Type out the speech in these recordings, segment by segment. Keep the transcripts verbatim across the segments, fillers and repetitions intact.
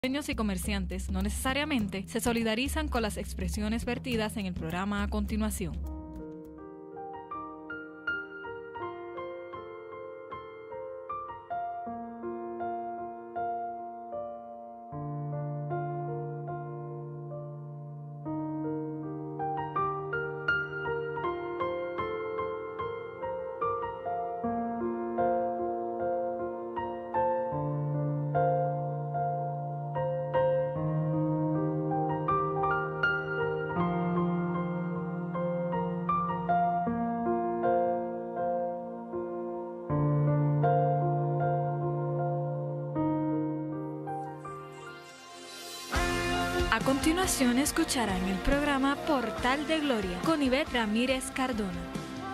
Dueños y comerciantes no necesariamente se solidarizan con las expresiones vertidas en el programa a continuación. A continuación escucharán el programa Portal de Gloria con Ivette Ramírez Cardona.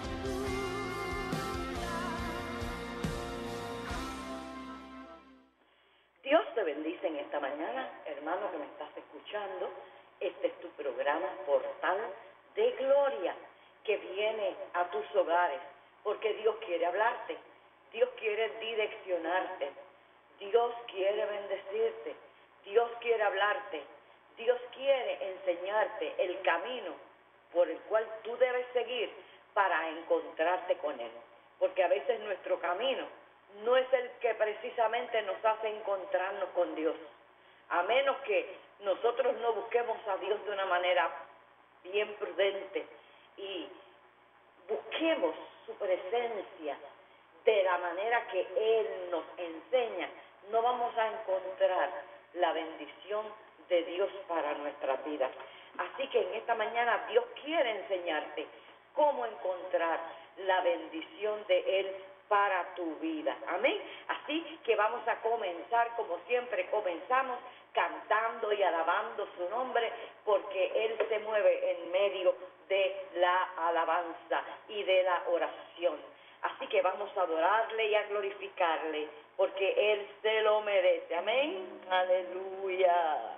Dios te bendice en esta mañana, hermano que me estás escuchando. Este es tu programa Portal de Gloria, que viene a tus hogares, porque Dios quiere hablarte, Dios quiere direccionarte, Dios quiere bendecirte, Dios quiere hablarte. Dios quiere enseñarte el camino por el cual tú debes seguir para encontrarte con Él. Porque a veces nuestro camino no es el que precisamente nos hace encontrarnos con Dios. A menos que nosotros no busquemos a Dios de una manera bien prudente y busquemos su presencia de la manera que Él nos enseña, no vamos a encontrar la bendición de Dios para nuestras vidas. Así que en esta mañana Dios quiere enseñarte cómo encontrar la bendición de Él para tu vida. Amén. Así que vamos a comenzar como siempre comenzamos, cantando y alabando su nombre, porque Él se mueve en medio de la alabanza y de la oración. Así que vamos a adorarle y a glorificarle, porque Él se lo merece. Amén. Aleluya.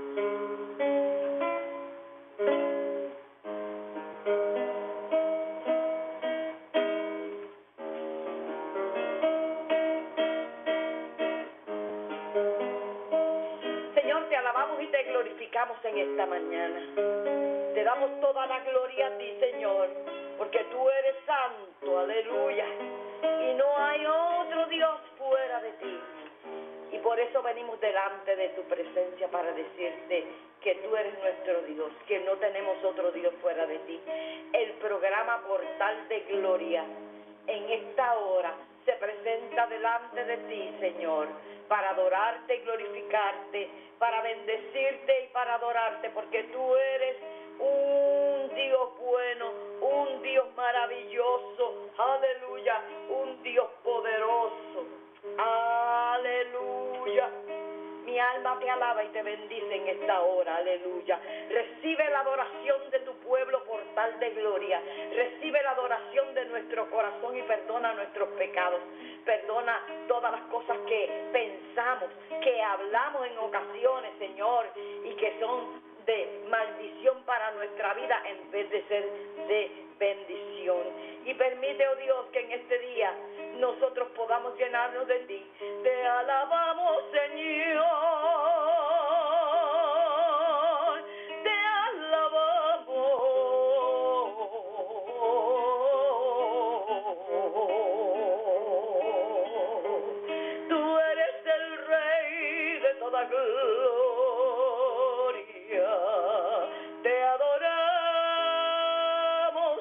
Señor, te alabamos y te glorificamos en esta mañana. Te damos toda la gloria a ti, Señor, porque tú eres santo, aleluya, y no hay otro Dios fuera de ti. Y por eso venimos delante de tu presencia para decirte que tú eres nuestro Dios, que no tenemos otro Dios fuera de ti. El programa Portal de Gloria en esta hora se presenta delante de ti, Señor, para adorarte y glorificarte, para bendecirte y para adorarte, porque tú eres un Dios bueno, un Dios maravilloso, aleluya, un Dios poderoso, aleluya. Mi alma te alaba y te bendice en esta hora, aleluya. Recibe la adoración de tu pueblo, Portal de Gloria. Recibe la adoración de nuestro corazón y perdona nuestros pecados. Perdona todas las cosas que pensamos, que hablamos en ocasiones, Señor, y que son de maldición para nuestra vida en vez de ser de bendición. Y permite, oh Dios, que en este día nosotros podamos llenarnos de ti. Te alabamos, Señor. Te alabamos. Tú eres el Rey de toda gloria. Te adoramos,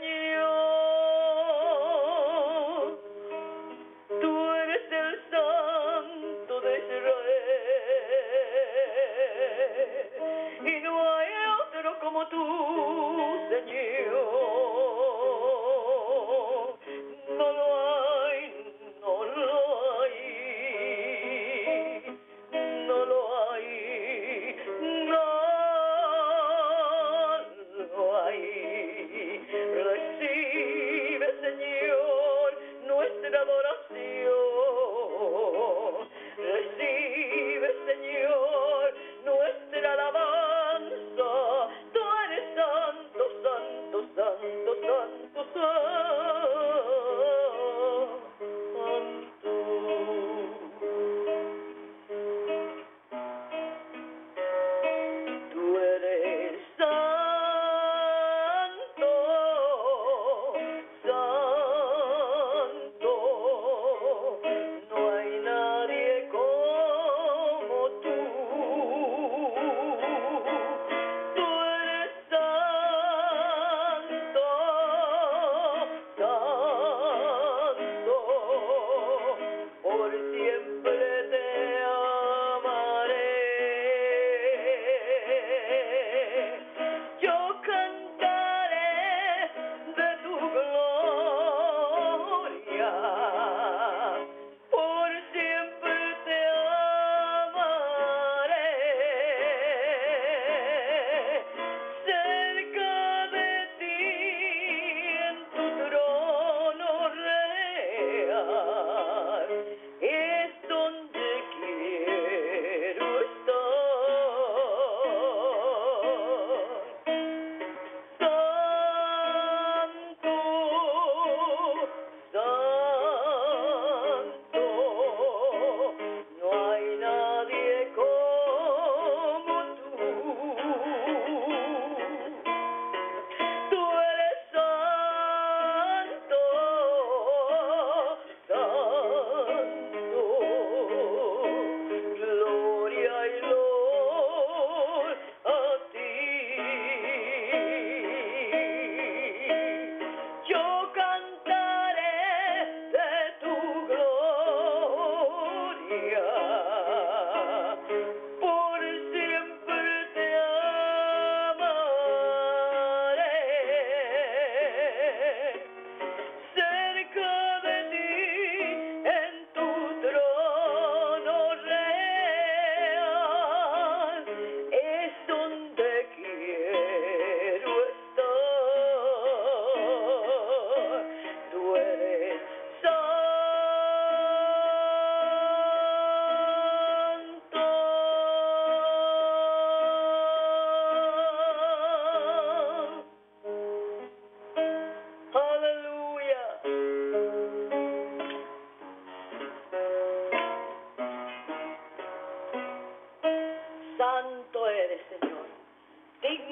Señor. Tú eres el Santo de Israel.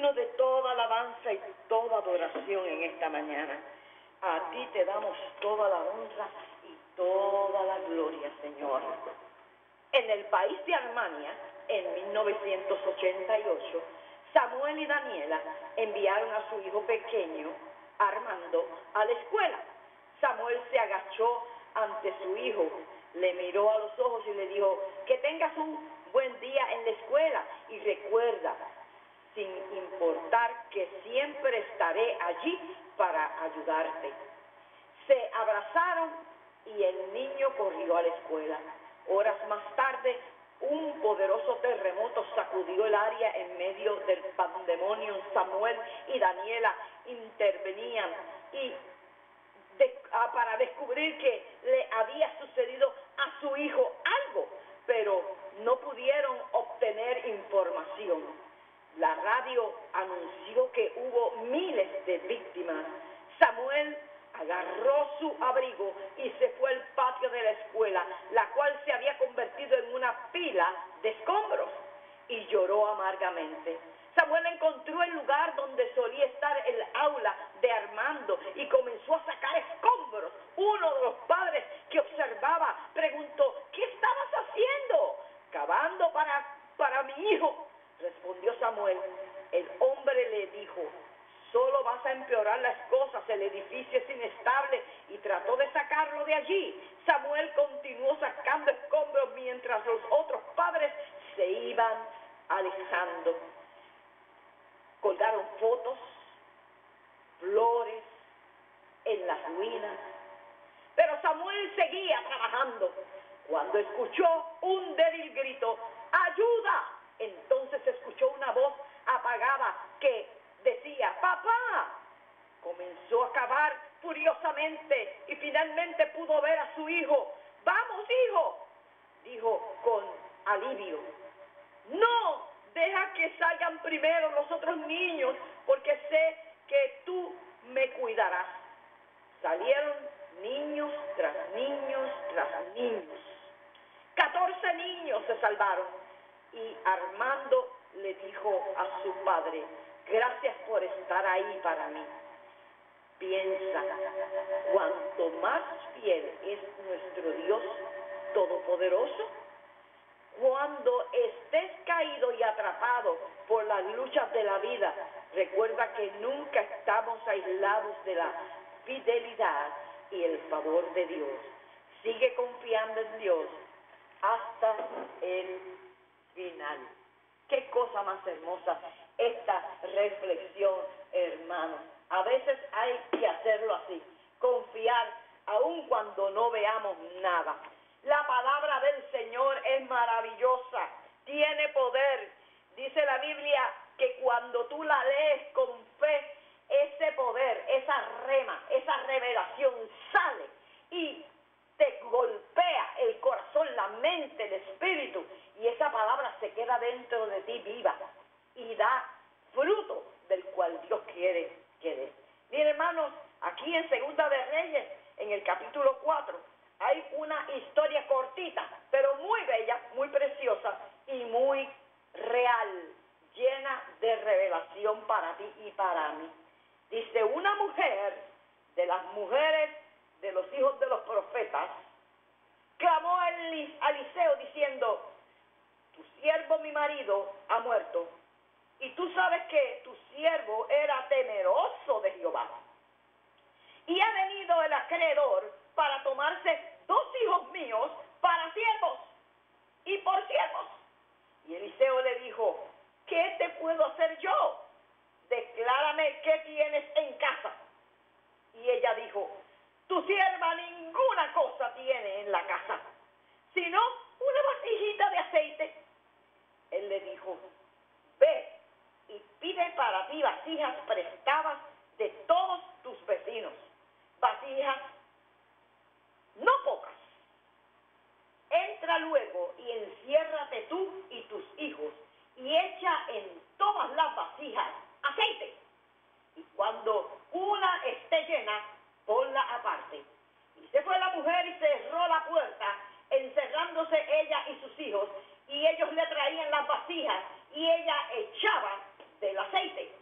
digno de toda alabanza y toda adoración en esta mañana. A ti te damos toda la honra y toda la gloria, Señor. En el país de Alemania, en mil novecientos ochenta y ocho, Samuel y Daniela enviaron a su hijo pequeño, Armando, a la escuela. Samuel se agachó ante su hijo, le miró a los ojos y le dijo: que tengas un buen día en la escuela y recuerda, sin importar que siempre estaré allí para ayudarte. Se abrazaron y el niño corrió a la escuela. Horas más tarde, un poderoso terremoto sacudió el área en medio del pandemonio. Samuel y Daniela intervenían y de, a, para descubrir que le había sucedido a su hijo algo, pero no pudieron obtener información. La radio anunció que hubo miles de víctimas. Samuel agarró su abrigo y se fue al patio de la escuela, la cual se había convertido en una pila de escombros, y lloró amargamente. Samuel encontró el lugar donde solía estar el aula de Armando y comenzó a sacar escombros. Uno de los padres que observaba preguntó: ¿qué estabas haciendo? Cavando para, para mi hijo, respondió Samuel. El hombre le dijo: solo vas a empeorar las cosas, el edificio es inestable, y trató de sacarlo de allí. Samuel continuó sacando escombros mientras los otros padres se iban alejando. Colgaron fotos, flores en las ruinas, pero Samuel seguía trabajando cuando escuchó un débil grito: ¡ayuda! Entonces escuchó una voz apagada que decía: ¡papá! Comenzó a cavar furiosamente y finalmente pudo ver a su hijo. ¡Vamos, hijo!, dijo con alivio. ¡No! Deja que salgan primero los otros niños, porque sé que tú me cuidarás. Salieron niños tras niños tras niños. Catorce niños se salvaron, y Armando le dijo a su padre: gracias por estar ahí para mí. Piensa, cuanto más fiel es nuestro Dios Todopoderoso, cuando estés caído y atrapado por las luchas de la vida, recuerda que nunca estamos aislados de la fidelidad y el favor de Dios. Sigue confiando en Dios hasta el final. Qué cosa más hermosa esta reflexión, hermano. A veces hay que hacerlo así, confiar aun cuando no veamos nada. La palabra del Señor es maravillosa, tiene poder. Dice la Biblia que cuando tú la lees con fe, ese poder, esa rema, esa revelación sale y te golpea el corazón, la mente, el espíritu, y esa palabra se queda dentro de ti viva y da fruto del cual Dios quiere que dé. Miren, hermanos, aquí en Segunda de Reyes, en el capítulo cuatro, hay una historia cortita, pero muy bella, muy preciosa y muy real, llena de revelación para ti y para mí. Dice: una mujer de las mujeres de los hijos de los profetas clamó a Eliseo diciendo: tu siervo mi marido ha muerto, y tú sabes que tu siervo era temeroso de Jehová, y ha venido el acreedor para tomarse dos hijos míos para siervos y por siervos. Y Eliseo le dijo: ¿qué te puedo hacer yo? Declárame qué tienes en casa. Y ella dijo: tu sierva ninguna cosa tiene en la casa, sino una vasijita de aceite. Él le dijo: ve y pide para ti vasijas prestadas de todos tus vecinos, vasijas no pocas. Entra luego y enciérrate tú y tus hijos, y echa en todas las vasijas aceite, y cuando una esté llena, ponla aparte. Y se fue la mujer y cerró la puerta, encerrándose ella y sus hijos, y ellos le traían las vasijas, y ella echaba del aceite.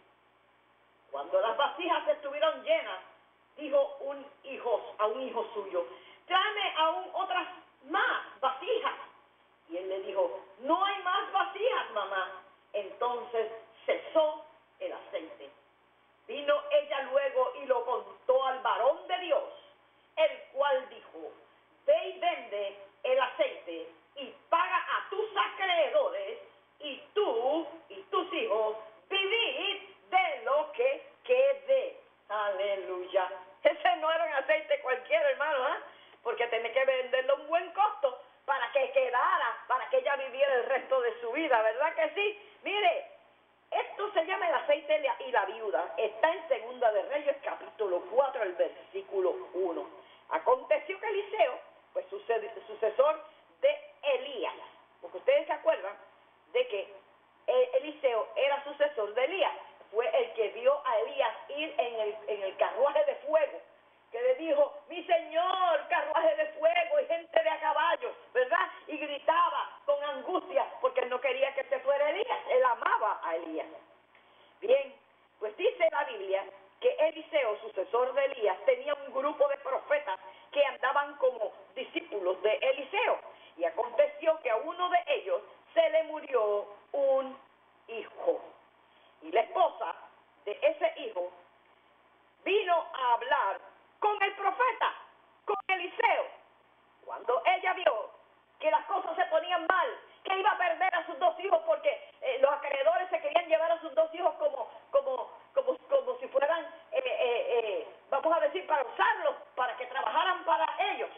Cuando las vasijas estuvieron llenas, dijo un hijo a un hijo suyo, tráeme aún otras más vasijas. Y él le dijo, no hay más vasijas, mamá. Entonces cesó el aceite. Vino ella luego y lo contó al varón de Dios, el cual dijo, ve y vende el aceite y paga a tus acreedores, y tú y tus hijos vivid de lo que quede. Aleluya. Ese no era un aceite cualquiera, hermano, ¿eh? Porque tenía que venderlo a un buen costo para que quedara, para que ella viviera el resto de su vida, ¿verdad que sí? Mire, esto se llama el aceite y la viuda. Está en Segunda de Reyes, capítulo cuatro, el versículo uno. Aconteció que Eliseo, pues sucesor de Elías, porque ustedes se acuerdan de que Eliseo era sucesor de Elías, fue el que vio a Elías ir en el, en el carruaje de fuego, que le dijo, mi señor, carruaje de fuego y gente de a caballo, ¿verdad? Y gritaba con angustia porque él no quería que se fuera Elías, él amaba a Elías. Bien, pues dice la Biblia que Eliseo, sucesor de Elías, tenía un grupo de profetas que andaban como discípulos de Eliseo. Y aconteció que a uno de ellos se le murió un hijo. Y la esposa de ese hijo vino a hablar con el profeta, con Eliseo. Cuando ella vio que las cosas se ponían mal, que iba a perder a sus dos hijos porque eh, los acreedores se querían llevar a sus dos hijos como, como, como, como si fueran, eh, eh, eh, vamos a decir, para usarlos, para que trabajaran para ellos.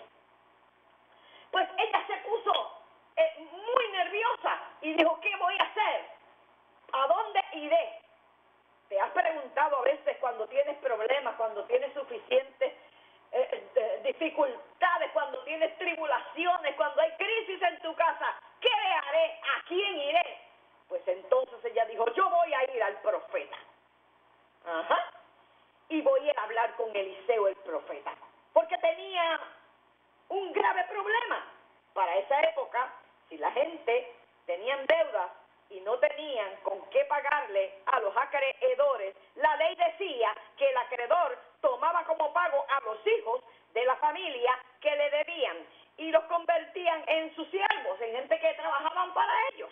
Pues ella se puso eh, muy nerviosa y dijo, ¿qué voy a hacer? ¿A dónde iré? ¿Te has preguntado a veces cuando tienes problemas, cuando tienes suficientes eh, eh, dificultades, cuando tienes tribulaciones, cuando hay crisis en tu casa, ¿qué haré? ¿A quién iré? Pues entonces ella dijo, yo voy a ir al profeta. Ajá. Y voy a hablar con Eliseo el profeta, porque tenía un grave problema. Para esa época, si la gente tenían deudas y no tenían con qué pagarle a los acreedores, la ley decía que el acreedor tomaba como pago a los hijos de la familia que le debían y los convertían en sus siervos, en gente que trabajaban para ellos.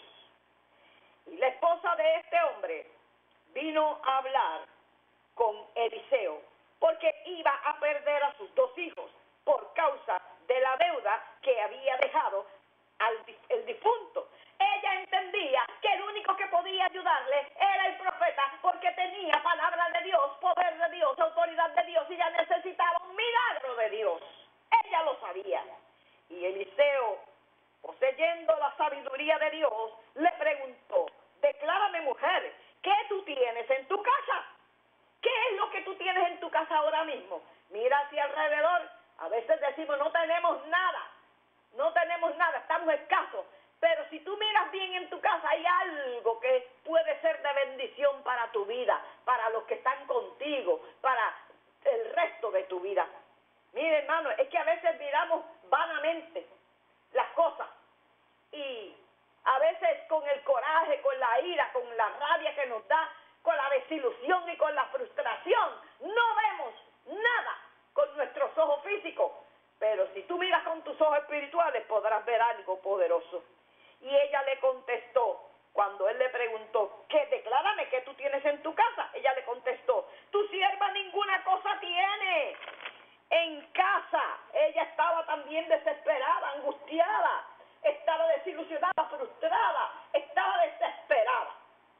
Y la esposa de este hombre vino a hablar con Eliseo porque iba a perder a sus dos hijos por causa de la deuda que había dejado al el difunto. Ella entendía que el único que podía ayudarle era el profeta, porque tenía palabra de Dios, poder de Dios, autoridad de Dios, y ella necesitaba un milagro de Dios. Ella lo sabía. Y Eliseo, poseyendo la sabiduría de Dios, le preguntó, declárame, mujer, ¿qué tú tienes en tu casa? ¿Qué es lo que tú tienes en tu casa ahora mismo? Mira hacia alrededor. A veces decimos, no tenemos nada, no tenemos nada, estamos escasos. Pero si tú miras bien en tu casa, hay algo que puede ser de bendición para tu vida, para los que están contigo, para el resto de tu vida. Mire, hermano, es que a veces miramos vanamente las cosas y a veces con el coraje, con la ira, con la rabia que nos da, con la desilusión y con la frustración, no vemos nada con nuestros ojos físicos. Pero si tú miras con tus ojos espirituales, podrás ver algo poderoso. Y ella le contestó, cuando él le preguntó, ¿qué? Declárame, ¿qué tú tienes en tu casa? Ella le contestó, tu sierva ninguna cosa tiene en casa. Ella estaba también desesperada, angustiada, estaba desilusionada, frustrada, estaba desesperada.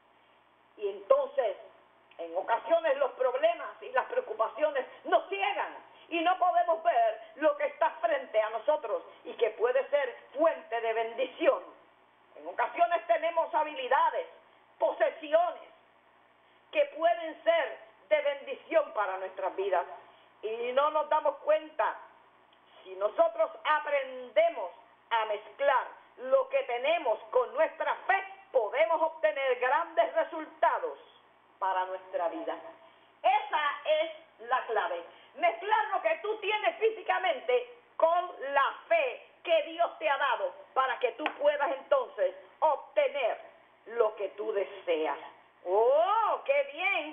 Y entonces, en ocasiones los problemas y las preocupaciones nos ciegan y no podemos ver lo que está frente a nosotros y que puede ser fuente de bendición. En ocasiones tenemos habilidades, posesiones que pueden ser de bendición para nuestras vidas y no nos damos cuenta. Si nosotros aprendemos a mezclar lo que tenemos con nuestra fe, podemos obtener grandes resultados para nuestra vida. Esa es la clave. Mezclar lo que tú tienes físicamente con la fe que Dios te ha dado para que tú puedas entonces obtener lo que tú deseas. ¡Oh, qué bien!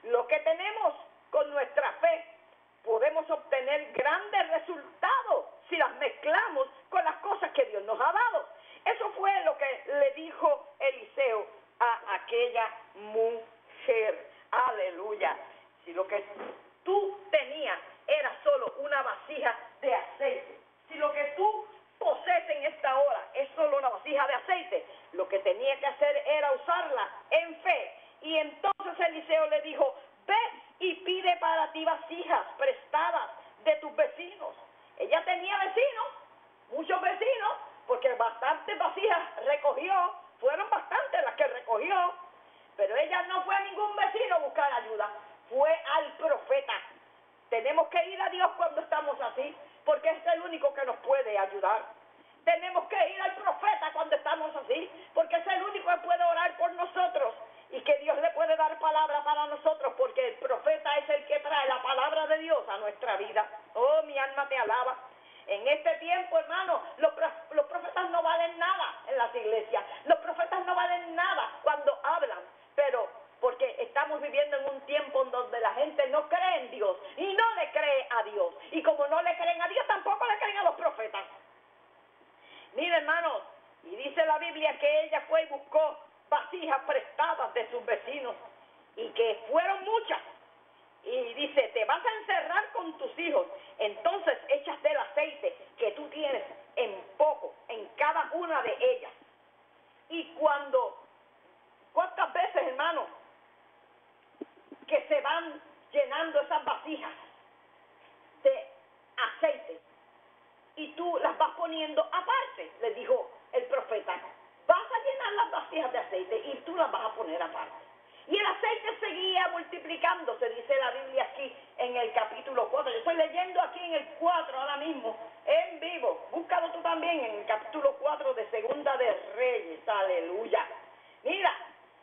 Lo que tenemos con nuestra fe, podemos obtener grandes resultados si las mezclamos con las cosas que Dios nos ha dado. Eso fue lo que le dijo Eliseo a aquella mujer. Aleluya. Si lo que tú tenías era solo una vasija de aceite, si lo que tú posees en esta hora es solo una vasija de aceite, lo que tenía que hacer era usarla en fe. Y entonces Eliseo le dijo, ve y pide para ti vasijas prestadas de tus vecinos. Ella tenía vecinos, muchos vecinos, porque bastantes vasijas recogió, fueron bastantes las que recogió, pero ella no fue a ningún vecino a buscar ayuda, fue al profeta. Tenemos que ir a Dios cuando estamos así, porque es el único que nos puede ayudar. Tenemos que ir al profeta cuando estamos así, porque es el único que puede orar por nosotros y que Dios le puede dar palabra para nosotros, porque el profeta es el que trae la palabra de Dios a nuestra vida. Oh, mi alma te alaba. En este tiempo, hermano, los, los profetas no valen nada en las iglesias. Los profetas no valen nada cuando hablan, pero porque estamos viviendo en un tiempo en donde la gente no cree en Dios y no le cree a Dios. Y como no le creen a Dios, tampoco le creen a los profetas. Mira, hermanos, y dice la Biblia que ella fue y buscó vasijas prestadas de sus vecinos y que fueron muchas. Y dice, te vas a encerrar con tus hijos, entonces echas del aceite que tú tienes en poco, en cada una de ellas. Y cuando, ¿cuántas veces, hermano, que se van llenando esas vasijas de aceite y tú las vas poniendo aparte? Le dijo el profeta, vas a llenar las vasijas de aceite y tú las vas a poner aparte. Y el aceite seguía multiplicándose, dice la Biblia aquí en el capítulo cuatro. Yo estoy leyendo aquí en el cuatro ahora mismo, en vivo. Búscalo tú también en el capítulo cuatro de Segunda de Reyes. Aleluya. Mira,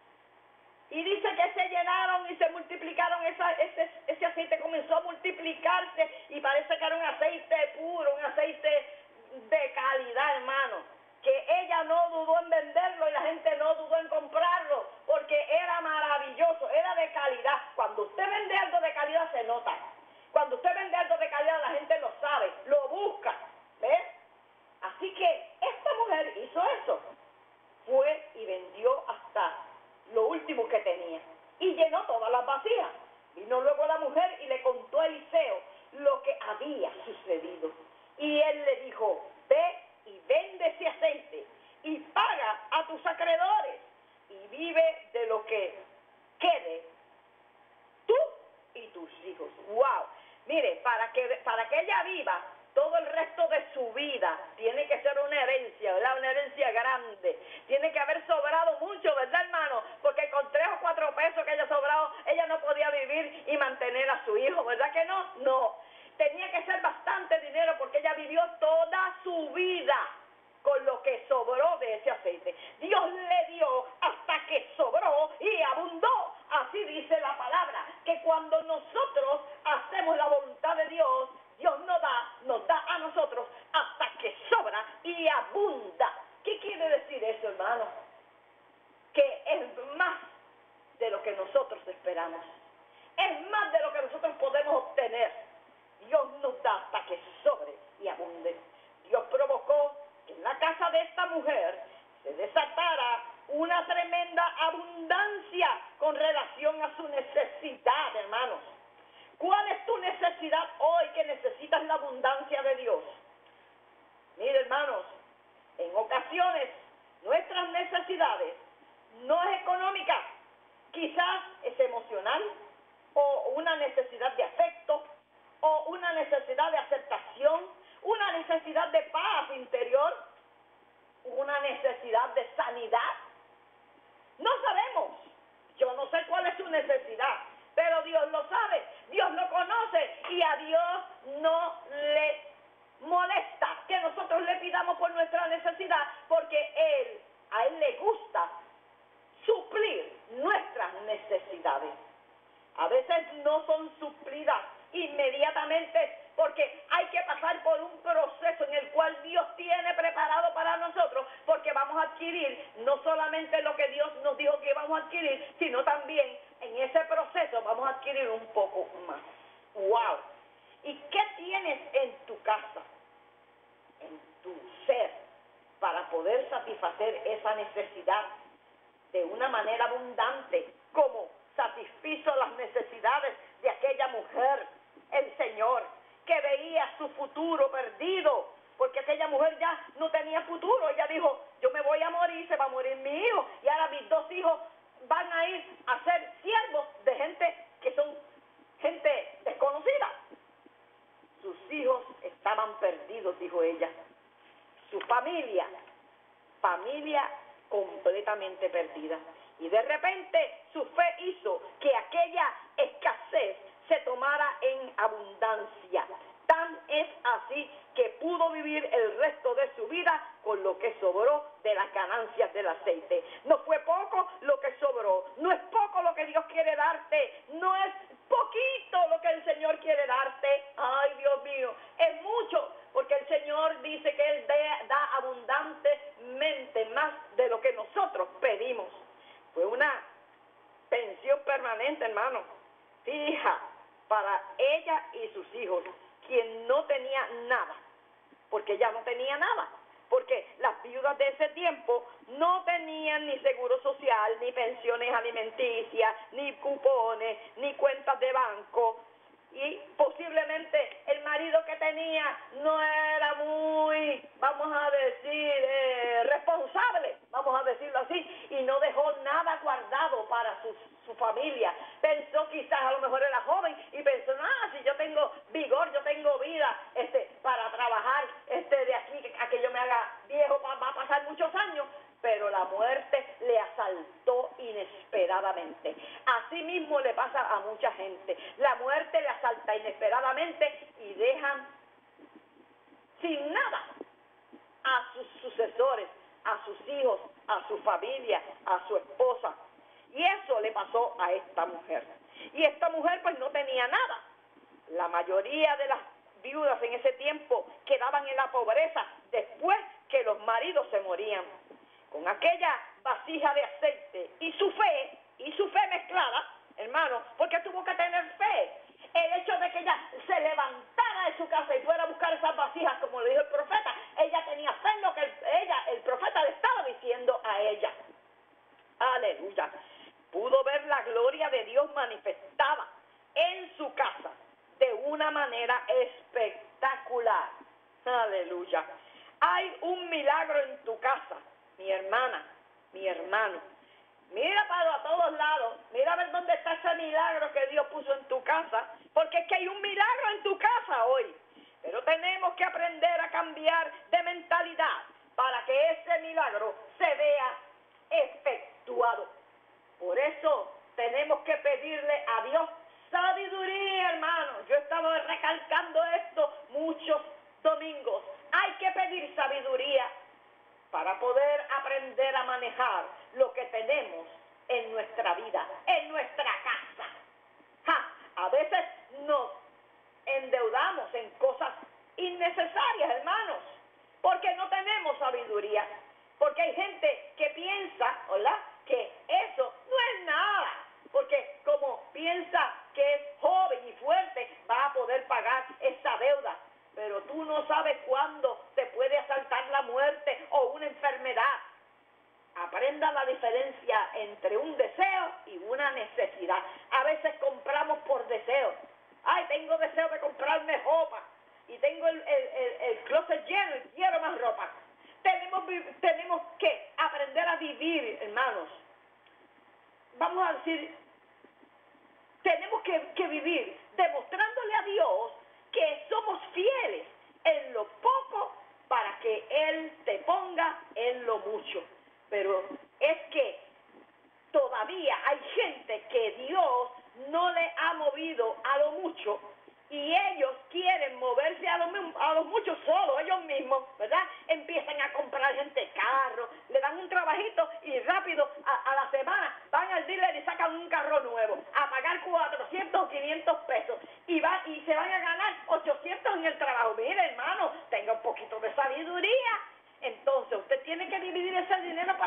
y dice que se llenaron y se multiplicaron, esa, ese, ese aceite comenzó a multiplicarse y parece que era un aceite puro, un aceite de calidad, hermano. Que ella no dudó en venderlo y la gente no dudó en comprarlo, porque era maravilloso, era de calidad. Cuando usted vende algo de calidad se nota. Cuando usted vende algo de calidad la gente lo sabe, lo busca, ¿ves? Así que esta mujer hizo eso. Fue y vendió hasta lo último que tenía y llenó todas las vasijas. Vino luego la mujer y le contó a Eliseo lo que había sucedido. Y él le dijo, ve y vende ese aceite y paga a tus acreedores y vive de lo que quede tú y tus hijos. ¡Wow! Mire, para que, para que ella viva todo el resto de su vida, tiene que ser una herencia, ¿verdad? Una herencia grande. Tiene que haber sobrado mucho, ¿verdad, hermano? Porque con tres o cuatro pesos que haya sobrado, ella no podía vivir y mantener a su hijo, ¿verdad que no? No. Tenía que ser bastante dinero porque ella vivió toda su vida con lo que sobró de ese aceite. Dios le dio hasta que sobró y abundó. Así dice la palabra, que cuando nosotros hacemos la voluntad de Dios, Dios nos da, nos da a nosotros hasta que sobra y abunda. ¿Qué quiere decir eso, hermano? Que es más de lo que nosotros esperamos. Es más de lo que nosotros podemos obtener. Dios nos da hasta que sobre y abunde. Dios provocó que en la casa de esta mujer se desatara una tremenda abundancia con relación a su necesidad, hermanos. ¿Cuál es tu necesidad hoy que necesitas la abundancia de Dios? Mire, hermanos, en ocasiones nuestras necesidades no es económica, quizás es emocional o una necesidad de afecto, o una necesidad de aceptación, una necesidad de paz interior, una necesidad de sanidad. No sabemos, yo no sé cuál es su necesidad, pero Dios lo sabe, Dios lo conoce y a Dios no le molesta que nosotros le pidamos por nuestra necesidad, porque Él, a Él le gusta suplir nuestras necesidades. A veces no son suplidas inmediatamente porque hay que pasar por un proceso en el cual Dios tiene preparado para nosotros, porque vamos a adquirir no solamente lo que Dios nos dijo que íbamos a adquirir, sino también en ese proceso vamos a adquirir un poco más. ¡Wow! ¿Y qué tienes en tu casa, en tu ser, para poder satisfacer esa necesidad de una manera abundante, como satisfizo las necesidades de aquella mujer, el Señor, que veía su futuro perdido, porque aquella mujer ya no tenía futuro? Ella dijo, yo me voy a morir, se va a morir mi hijo, y ahora mis dos hijos van a ir a ser siervos de gente que son gente desconocida. Sus hijos estaban perdidos, dijo ella. Su familia, familia completamente perdida. Y de repente su fe hizo que aquella escasez se tomara en abundancia. Tan es así que pudo vivir el resto de su vida con lo que sobró de las ganancias del aceite. No fue poco lo que sobró, no es poco lo que Dios quiere darte, no es poquito lo que el Señor quiere darte. Ay, Dios mío, es mucho, porque el Señor dice que Él da abundantemente más de lo que nosotros pedimos. Fue una pensión permanente, hermano, fija, para ella y sus hijos, quien no tenía nada, porque ella no tenía nada, porque las viudas de ese tiempo no tenían ni seguro social, ni pensiones alimenticias, ni cupones, ni cuentas de banco, y posiblemente el marido que tenía no era muy, vamos a decir, eh, responsable, vamos a decirlo así, y no dejó nada guardado para su, su familia. Pensó, quizás a lo mejor era joven, y pensó, ah, si yo tengo vigor, yo tengo vida este, para trabajar este, de aquí a que yo me haga viejo, va, va a pasar muchos años. Pero la muerte le asaltó inesperadamente. Así mismo le pasa a mucha gente. La muerte le asalta inesperadamente y dejan sin nada a sus sucesores, a sus hijos, a su familia, a su esposa. Y eso le pasó a esta mujer. Y esta mujer pues no tenía nada. La mayoría de las viudas en ese tiempo quedaban en la pobreza después que los maridos se morían. Con aquella vasija de aceite y su fe, y su fe mezclada, hermano, porque tuvo que tener fe. El hecho de que ella se levantara de su casa y fuera a buscar esas vasijas, como le dijo el profeta, ella tenía fe en lo que el, ella, el profeta le estaba diciendo a ella. Aleluya. Pudo ver la gloria de Dios manifestada en su casa de una manera espectacular. Aleluya. Hay un milagro en tu casa, mi hermana, mi hermano. Mira para todos lados, mira a ver dónde está ese milagro que Dios puso en tu casa, porque es que hay un milagro en tu casa hoy. Pero tenemos que aprender a cambiar de mentalidad para que ese milagro se vea efectuado. Por eso tenemos que pedirle a Dios sabiduría, hermano. Yo he estado recalcando esto muchos domingos. Hay que pedir sabiduría para poder aprender a manejar lo que tenemos en nuestra vida, en nuestra casa. Ja, a veces nos endeudamos en cosas innecesarias, hermanos, porque no tenemos sabiduría, porque hay gente que piensa, ¿verdad?, que eso no es nada, porque como piensa que es joven y fuerte, va a poder pagar esa deuda. Pero tú no sabes cuándo te puede asaltar la muerte o una enfermedad. Aprenda la diferencia entre un deseo y una necesidad. A veces compramos por deseo. Ay, tengo deseo de comprarme ropa y tengo el, el, el, el closet lleno y quiero más ropa. Tenemos, tenemos que aprender a vivir, hermanos. Vamos a decir, tenemos que, que vivir demostrándole a Dios que somos fieles en lo poco para que Él te ponga en lo mucho. Pero es que todavía hay gente que Dios no le ha movido a lo mucho y ellos quieren moverse a lo, a lo mucho solo, ellos mismos, ¿verdad? Empiezan a comprar gente carro, le dan un trabajito y rápido a, a la semana van al dealer y sacan un carro nuevo, a pagar cuatrocientos o quinientos pesos y, va, y se van a ganar ochocientos en el trabajo. Mire, hermano, tenga un poquito de sabiduría. Entonces usted tiene que dividir ese dinero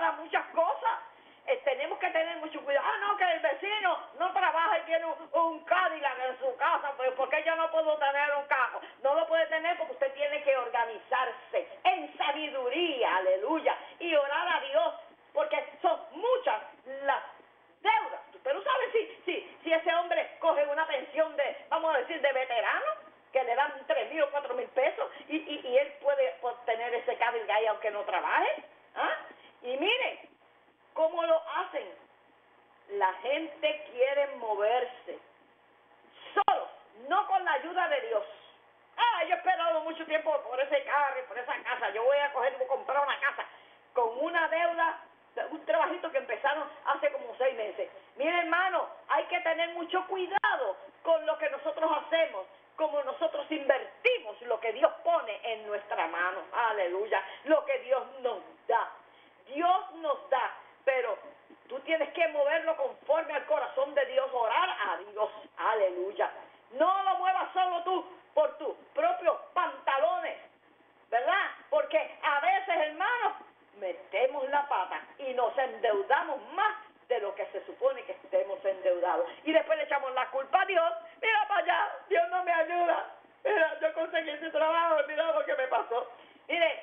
no, no trabaja y tiene un, un Cadillac en su casa, pues ¿por qué yo no puedo tener un carro? No lo puede tener porque usted tiene que organizarse en sabiduría, aleluya, y orar a Dios, porque son muchas las deudas. Usted no sabe si, si, si ese hombre coge una pensión de, vamos a decir, de veterano, que le dan tres mil o cuatro mil pesos, y, y, y él puede obtener ese Cadillac ahí aunque no trabaje. ¿Ah? Y miren cómo lo hacen. La gente quiere moverse solos, no con la ayuda de Dios. Ah, yo he esperado mucho tiempo por ese carro y por esa casa. Yo voy a coger y voy a comprar una casa con una deuda, un trabajito que empezaron hace como seis meses. Mire, hermano, hay que tener mucho cuidado con lo que nosotros hacemos, como nosotros invertimos lo que Dios pone en nuestra mano. Aleluya. Lo que Dios nos da. Dios nos da, pero tú tienes que moverlo conforme al corazón de Dios, orar a Dios. Aleluya. No lo muevas solo tú por tus propios pantalones, ¿verdad? Porque a veces, hermanos, metemos la pata y nos endeudamos más de lo que se supone que estemos endeudados. Y después le echamos la culpa a Dios. Mira para allá, Dios no me ayuda. Mira, yo conseguí ese trabajo, mira lo que me pasó. Miren,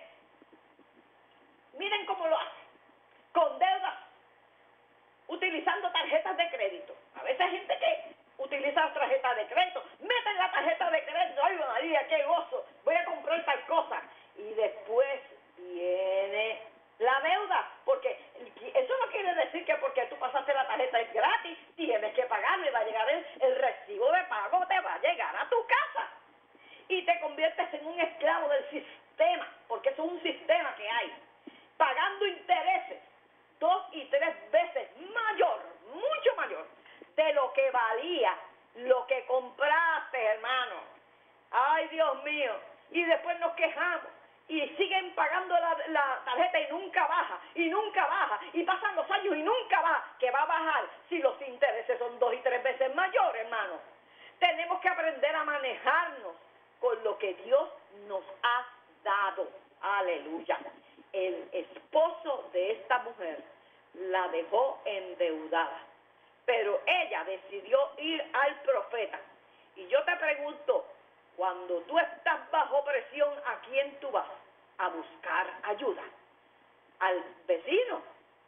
miren cómo lo hace. Con deudas, utilizando tarjetas de crédito. A veces hay gente que utiliza tarjetas de crédito, meten la tarjeta de crédito, ay María, qué gozo, voy a comprar tal cosa. Y después viene la deuda, porque eso no quiere decir que porque tú pasaste la tarjeta es gratis, tienes que pagarlo y va a llegar el, el recibo de pago, te va a llegar a tu casa. Y te conviertes en un esclavo del sistema, porque eso es un sistema que hay, pagando intereses dos y tres veces mayor, mucho mayor, de lo que valía lo que compraste, hermano. Ay, Dios mío. Y después nos quejamos y siguen pagando la, la tarjeta y nunca baja, y nunca baja, y pasan los años y nunca baja. ¿Que va a bajar si los intereses son dos y tres veces mayores, hermano? Tenemos que aprender a manejarnos con lo que Dios nos ha dado. Aleluya. El esposo de esta mujer la dejó endeudada, pero ella decidió ir al profeta. Y yo te pregunto, cuando tú estás bajo presión, ¿a quién tú vas a buscar ayuda? ¿Al vecino?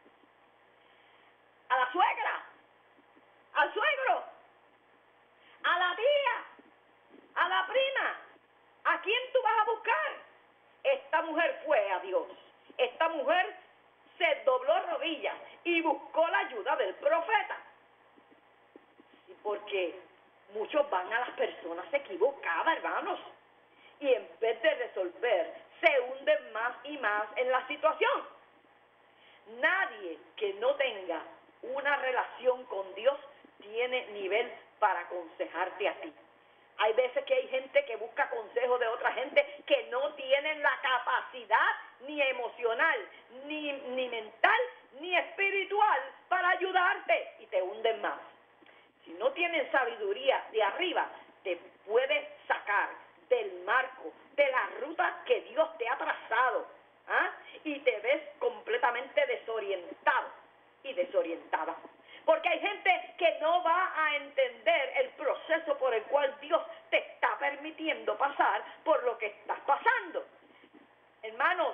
¿A la suegra? ¿Al suegro? ¿A la tía? ¿A la prima? ¿A quién tú vas a buscar? Esta mujer fue a Dios. Esta mujer se dobló rodillas y buscó la ayuda del profeta. Porque muchos van a las personas equivocadas, hermanos, y en vez de resolver, se hunden más y más en la situación. Nadie que no tenga una relación con Dios tiene nivel para aconsejarte a ti. Hay veces que hay gente que busca consejo de otra gente que no tienen la capacidad ni emocional, ni, ni mental, ni espiritual para ayudarte, y te hunden más. Si no tienen sabiduría de arriba, te puede sacar del marco, de la ruta que Dios te ha trazado, ¿ah? Y te ves completamente desorientado y desorientada. Porque hay gente que no va a entender el proceso por el cual Dios te está permitiendo pasar por lo que estás pasando. Hermanos,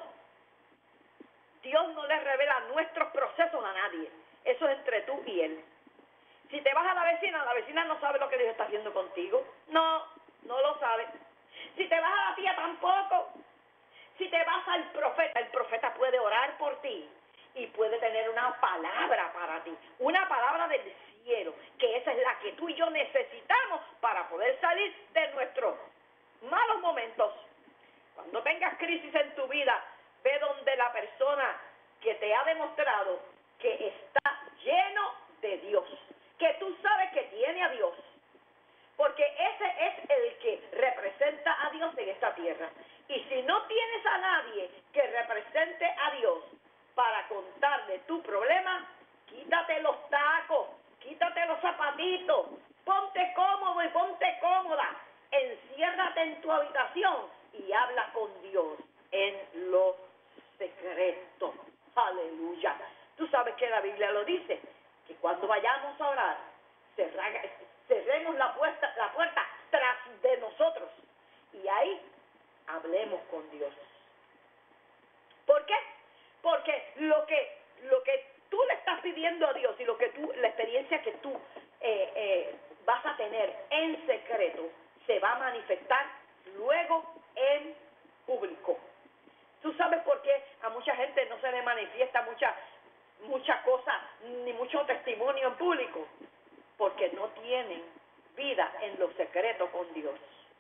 Dios no le revela nuestros procesos a nadie. Eso es entre tú y Él. Si te vas a la vecina, la vecina no sabe lo que Dios está haciendo contigo. No, no lo sabe. Si te vas a la tía, tampoco. Si te vas al profeta, el profeta puede orar por ti y puede tener una palabra para ti, una palabra del cielo, que esa es la que tú y yo necesitamos para poder salir de nuestros malos momentos. Cuando tengas crisis en tu vida, ve donde la persona que te ha demostrado que está lleno de Dios, que tú sabes que tiene a Dios, porque ese es el que representa a Dios en esta tierra. Y si no tienes a nadie que represente a Dios para contarle tu problema, quítate los tacos, quítate los zapatitos, ponte cómodo y ponte cómoda, enciérrate en tu habitación y habla con Dios en lo secreto. Aleluya. Tú sabes que la Biblia lo dice, que cuando vayamos a orar, cerra, cerremos la puerta, la puerta tras de nosotros y ahí hablemos con Dios. ¿Por qué? Porque lo que, lo que tú le estás pidiendo a Dios y lo que tú, la experiencia que tú eh, eh, vas a tener en secreto se va a manifestar luego en público. ¿Tú sabes por qué a mucha gente no se le manifiesta mucha, mucha cosa ni mucho testimonio en público? Porque no tienen vida en lo secreto con Dios.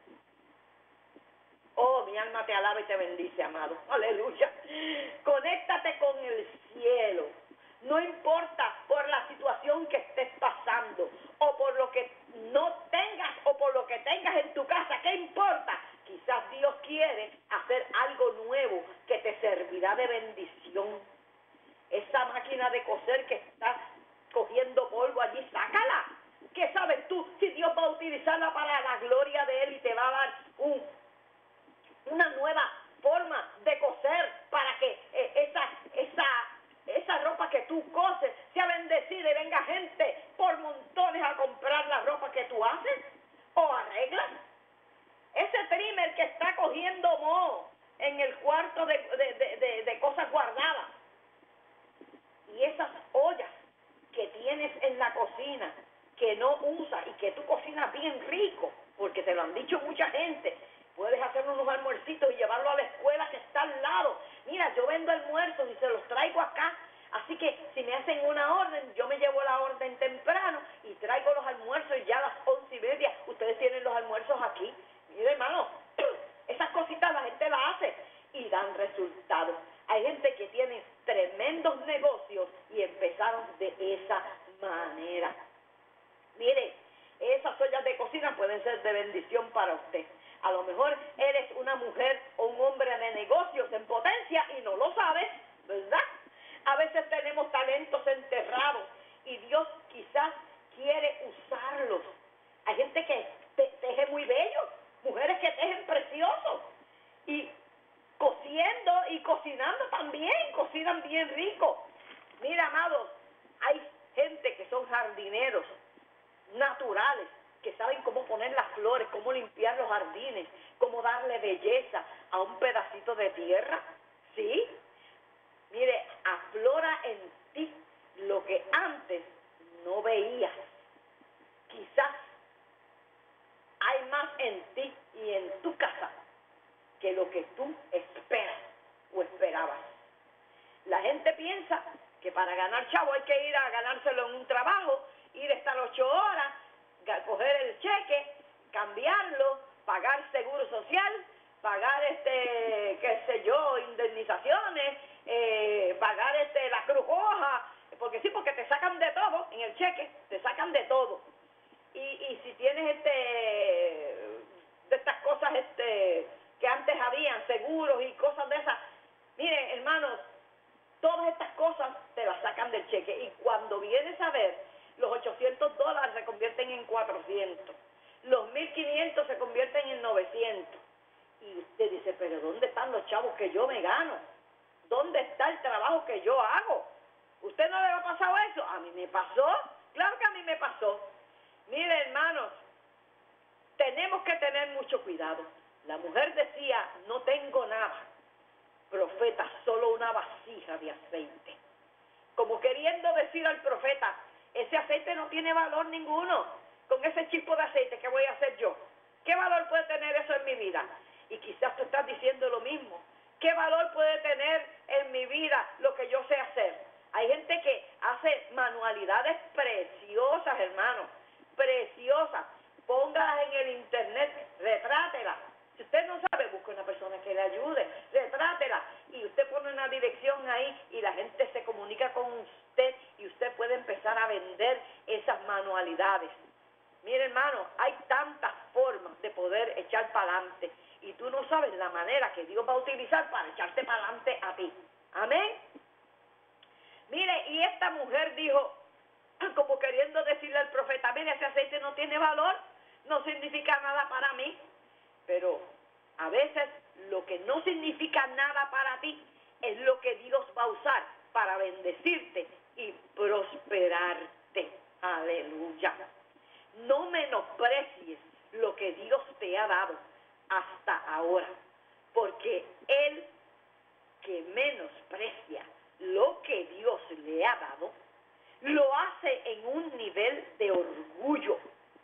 Oh, mi alma te alaba y te bendice, amado. Aleluya. Conéctate con el cielo. No importa por la situación que estés pasando o por lo que no tengas o por lo que tengas en tu casa. ¿Qué importa? Quizás Dios quiere hacer algo nuevo que te servirá de bendición. Esa máquina de coser que está cogiendo polvo allí, sácala. ¿Qué sabes tú si Dios va a utilizarla para la gloria de Él y te va a dar un, una nueva forma de coser para que eh, esa, esa, esa ropa que tú coses sea bendecida y venga gente por montones a comprar la ropa que tú haces o arreglas? Ese trimmer que está cogiendo moho en el cuarto de, de, de, de, de cosas guardadas y esas ollas que tienes en la cocina que no usas y que tú cocinas bien rico, porque te lo han dicho mucha gente, puedes hacer unos almuercitos y llevarlo a la escuela que está al lado. Mira, yo vendo almuerzos y se los traigo acá, así que si me hacen una orden, yo me llevo la orden temprano y traigo los almuerzos y ya a las once y media ustedes tienen los almuerzos aquí. Mire, hermano, esas cositas la gente las hace y dan resultados. Hay gente que tiene tremendos negocios y empezaron de esa manera. Mire, esas ollas de cocina pueden ser de bendición para usted. A lo mejor eres una mujer o un hombre de negocios en potencia y no lo sabes, ¿verdad? A veces tenemos talentos enterrados y Dios quizás quiere usarlos. Hay gente que te teje muy bello, mujeres que tejen precioso y cociendo y cocinando también, cocinan bien rico. Mira, amados, hay gente que son jardineros naturales, que saben cómo poner las flores, cómo limpiar los jardines, cómo darle belleza a un pedacito de tierra, ¿sí? Mire, aflora en ti lo que antes no veías. Quizás hay más en ti y en tu casa que lo que tú esperas o esperabas. La gente piensa que para ganar chavo hay que ir a ganárselo en un trabajo, ir a estar ocho horas, coger el cheque, cambiarlo, pagar seguro social, pagar este, qué sé yo, indemnizaciones, eh, pagar este la Cruz Roja, porque sí, porque te sacan de todo en el cheque, te sacan de todo. Y, y si tienes este de estas cosas este que antes habían, seguros y cosas de esas, miren, hermanos, todas estas cosas te las sacan del cheque y cuando vienes a ver, los ochocientos dólares se convierten en cuatrocientos, los mil quinientos se convierten en novecientos. Y usted dice, pero ¿dónde están los chavos que yo me gano? ¿Dónde está el trabajo que yo hago? ¿Usted no le ha pasado eso? A mí me pasó, claro que a mí me pasó. Mire, hermanos, tenemos que tener mucho cuidado. La mujer decía, no tengo nada. Profeta, solo una vasija de aceite. Como queriendo decir al profeta, ese aceite no tiene valor ninguno. Con ese chispo de aceite, ¿qué voy a hacer yo? ¿Qué valor puede tener eso en mi vida? Y quizás tú estás diciendo lo mismo. ¿Qué valor puede tener en mi vida lo que yo sé hacer? Hay gente que hace manualidades preciosas, hermano, preciosas. Póngalas en el internet, retrátelas. Si usted no sabe, busque una persona que le ayude, retrátela. Y usted pone una dirección ahí y la gente se comunica con usted y usted puede empezar a vender esas manualidades. Mire, hermano, hay tantas formas de poder echar para adelante y tú no sabes la manera que Dios va a utilizar para echarte para adelante a ti. Amén. Mire, y esta mujer dijo, como queriendo decirle al profeta, mire, ese aceite no tiene valor, no significa nada para mí. Pero a veces lo que no significa nada para ti es lo que Dios va a usar para bendecirte y prosperarte. Aleluya. no menosprecies lo que Dios te ha dado hasta ahora, porque el que menosprecia lo que Dios le ha dado, lo hace en un nivel de orgullo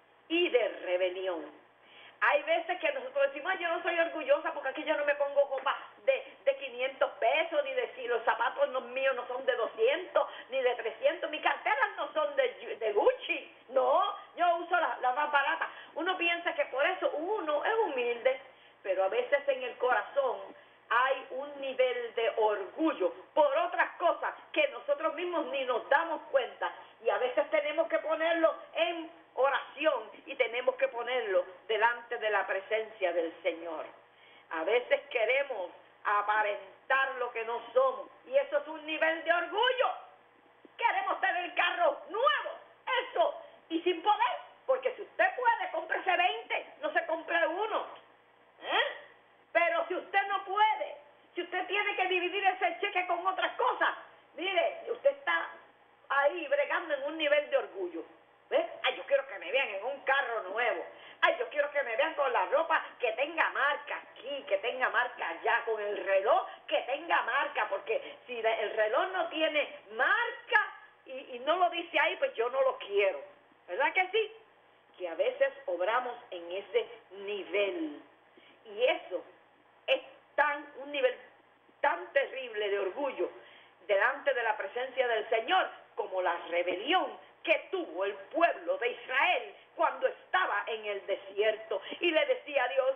y de rebelión. Hay veces que nosotros decimos, ay, yo no soy orgullosa porque aquí yo no me pongo ropa de, de quinientos pesos, ni de si los zapatos no, míos no son de doscientos, ni de trescientos, mis carteras no son de, de Gucci, no, yo uso las la más baratas. Uno piensa que por eso uno es humilde, pero a veces en el corazón hay un nivel de orgullo por otras cosas que nosotros mismos ni nos damos cuenta, y a veces tenemos que ponerlo en oración y tenemos que ponerlo delante de la presencia del Señor. A veces queremos aparentar lo que no somos, y eso es un nivel de orgullo. Queremos tener el carro nuevo, eso, y sin poder, porque si usted puede, cómprese veinte, no se compre uno, ¿eh? Pero si usted no puede, si usted tiene que dividir ese cheque con otras cosas, mire, usted está ahí bregando en un nivel de orgullo. ¿Ves? Ay, yo quiero que me vean en un carro nuevo. Ay, yo quiero que me vean con la ropa que tenga marca aquí, que tenga marca allá, con el reloj que tenga marca, porque si el reloj no tiene marca y, y no lo dice ahí, pues yo no lo quiero. ¿Verdad que sí? Que a veces obramos en ese nivel. Y eso es tan un nivel tan terrible de orgullo delante de la presencia del Señor como la rebelión que tuvo el pueblo de Israel cuando estaba en el desierto y le decía a Dios,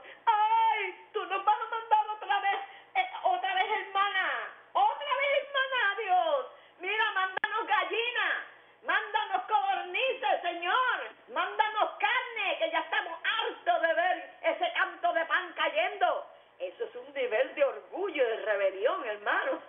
ay, tú nos vas a mandar otra vez, eh, otra vez el maná, otra vez el maná, Dios, mira, mándanos gallina, mándanos codornices, Señor, mándanos carne, que ya estamos hartos de ver ese canto de pan cayendo. Eso es un nivel de orgullo y de rebelión, hermano.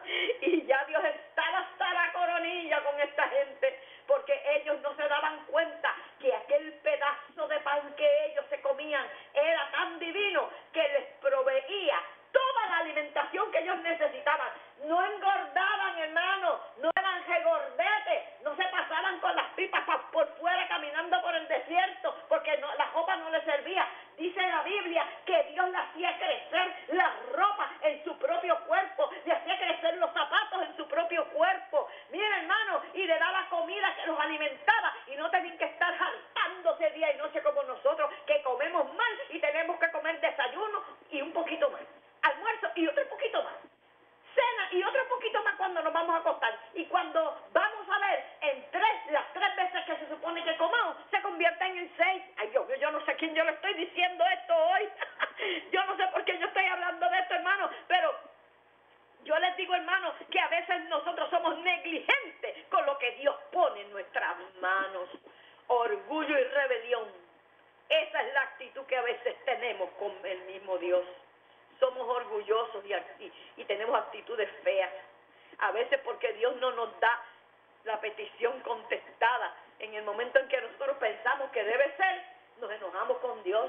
Y ya Dios estaba hasta la coronilla con esta gente, porque ellos no se daban cuenta que aquel pedazo de pan que ellos se comían era tan divino que les proveía toda la alimentación que ellos necesitaban. No engordaban, hermano, no eran regordetes, no se pasaban con las pipas por fuera caminando por el desierto, porque no, la ropa no les servía. Dice la Biblia que Dios le hacía crecer la ropa en su propio cuerpo, le hacía crecer los zapatos en su propio cuerpo. Mira, hermano, y le daba comida que los alimentaba, y no tenían que estar hartándose día y noche como nosotros, que comemos mal y tenemos que comer desayuno y un poquito más, almuerzo y otro poquito más, cena y otro poquito más cuando nos vamos a acostar. Y cuando vamos a ver, en tres, las tres veces que se supone que comamos, se convierten en seis. Ay, Dios mío, yo no sé a quién yo le estoy diciendo esto hoy. Yo no sé por qué yo estoy hablando de esto, hermano, pero yo les digo, hermano, que a veces nosotros somos negligentes con lo que Dios pone en nuestras manos. Orgullo y rebelión. Esa es la actitud que a veces tenemos con el mismo Dios. Somos orgullosos y, y, y tenemos actitudes feas. A veces porque Dios no nos da la petición contestada en el momento en que nosotros pensamos que debe ser, nos enojamos con Dios,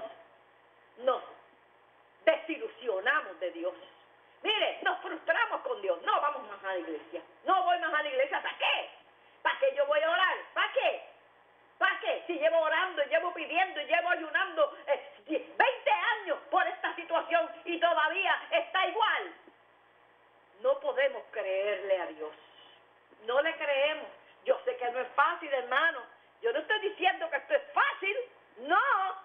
nos desilusionamos de Dios. Mire, nos frustramos con Dios. No vamos más a la iglesia. No voy más a la iglesia. ¿Para qué? ¿Para qué yo voy a orar? ¿Para qué? ¿Para qué? Si llevo orando, llevo pidiendo y llevo ayunando eh, veinte años por esta situación y todavía está igual. No podemos creerle a Dios. No le creemos. Yo sé que no es fácil, hermano. Yo no estoy diciendo que esto es fácil. No,